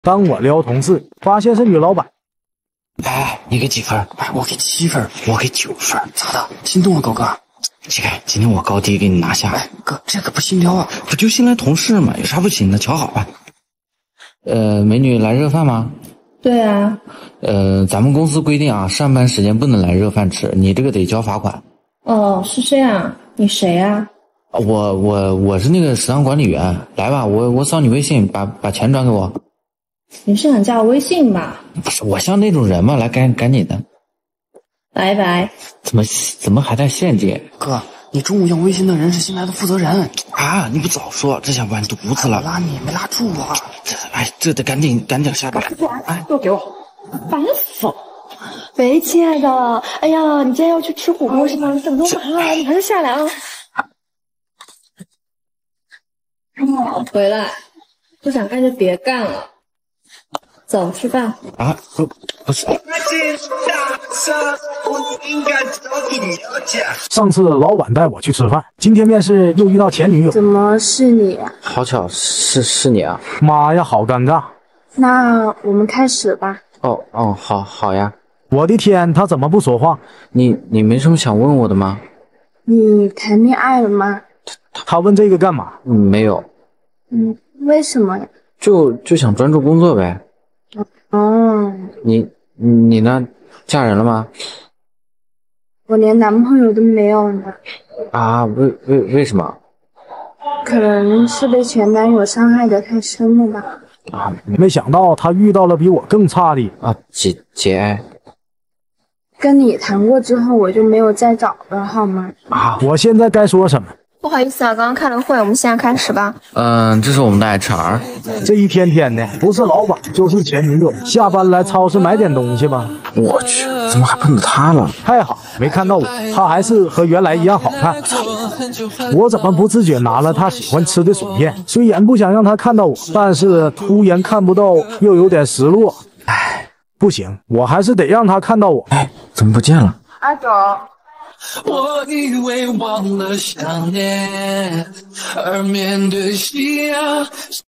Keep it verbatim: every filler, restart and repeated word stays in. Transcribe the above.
当我撩同事，发现是女老板。 哎，你给几分？ 哎，我给七分， 我给九分。 咋的？心动了，狗哥？ 起开，今天我高低给你拿下。 哎，哥，这可不新撩啊， 不就新来同事嘛，有啥不行的？瞧好吧。呃，美女来热饭吗？ 对啊。 呃，咱们公司规定啊，上班时间不能来热饭吃，你这个得交罚款。 哦，是这样。你谁啊？ 我我我是那个食堂管理员。来吧，我我扫你微信，把把钱转给我。 你是想加我微信吧？ 不是，我像那种人吗？来，赶赶紧的。 拜拜。 怎么怎么还带现金？ 哥，你中午要微信的人是新来的负责人啊！你不早说，这下完犊子了。 哎、拉你没拉住啊！ 这哎，这得赶紧赶紧下来。 哎，都给我，烦死了！ 喂，亲爱的，哎呀，你今天要去吃火锅是吗？等着我啊，你还是下来啊。 回来，不想干就别干了。走，吃饭啊！不，不是。 上次老板带我去吃饭，今天面试又遇到前女友。 怎么是你？ 好巧，是是你啊！ 妈呀，好尴尬。 那我们开始吧。 哦哦，好好呀。 我的天，他怎么不说话？ 你你没什么想问我的吗？ 你谈恋爱了吗？ 他问这个干嘛？ 嗯，没有。 嗯，为什么呀？ 就就想专注工作呗。 哦， 你你呢？嫁人了吗？ 我连男朋友都没有呢。 啊？为为为什么？ 可能是被前男友伤害的太深了吧。 啊！没想到他遇到了比我更差的啊！节节哀。 跟你谈过之后，我就没有再找了，好吗？ 啊！我现在该说什么？ 不好意思啊，刚刚开了会，我们现在开始吧。 嗯，这是我们的 H R。 这一天天的，不是老板就是前女友。下班来超市买点东西吧。 我去，怎么还碰到他了？ 太好，没看到我，他还是和原来一样好看。我怎么不自觉拿了他喜欢吃的薯片？虽然不想让他看到我，但是突然看不到又有点失落。唉，不行，我还是得让他看到我。 哎，怎么不见了？ 阿总。 我以为忘了想念，而面对夕阳。